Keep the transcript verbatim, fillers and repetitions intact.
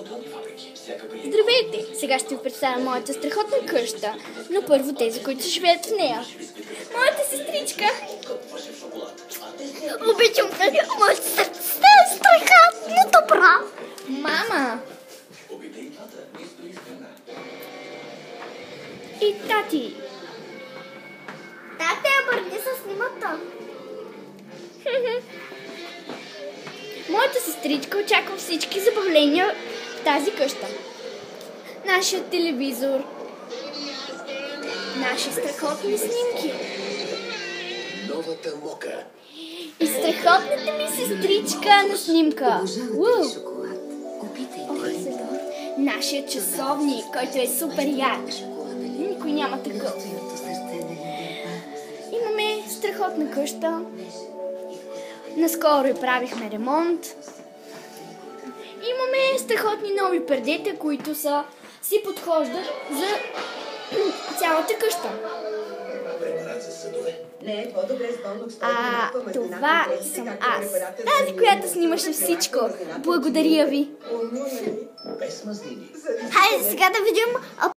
Здравейте! Сега ще ви представя моята страхотна къща, но първо тези, които живеят в нея. Моята сестричка! Обичам те, моята сестра е страхотно добра. Мама! И тати! Тате, обърни се снимата. Моята сестричка очаква всички забавления в тази къща. Нашият телевизор, наши страхотни снимки Новата мока. и страхотната ми сестричка на снимка. Уу! Ох, сега. Нашият часовник, който е супер як. Никой няма такъв. Имаме страхотна къща. Наскоро и правихме ремонт. Имаме страхотни нови пердета, които са си подхождат за цялата къща. А това съм аз. Тази, която снимаше всичко. Благодаря ви. Хайде сега да видим